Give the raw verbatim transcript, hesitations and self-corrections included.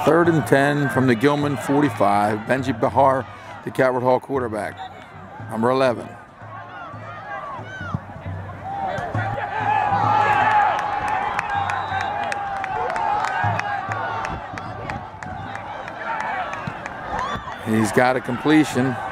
Third and ten from the Gilman forty-five. Benji Bahar, the Calvert Hall quarterback, number eleven. He's got a completion.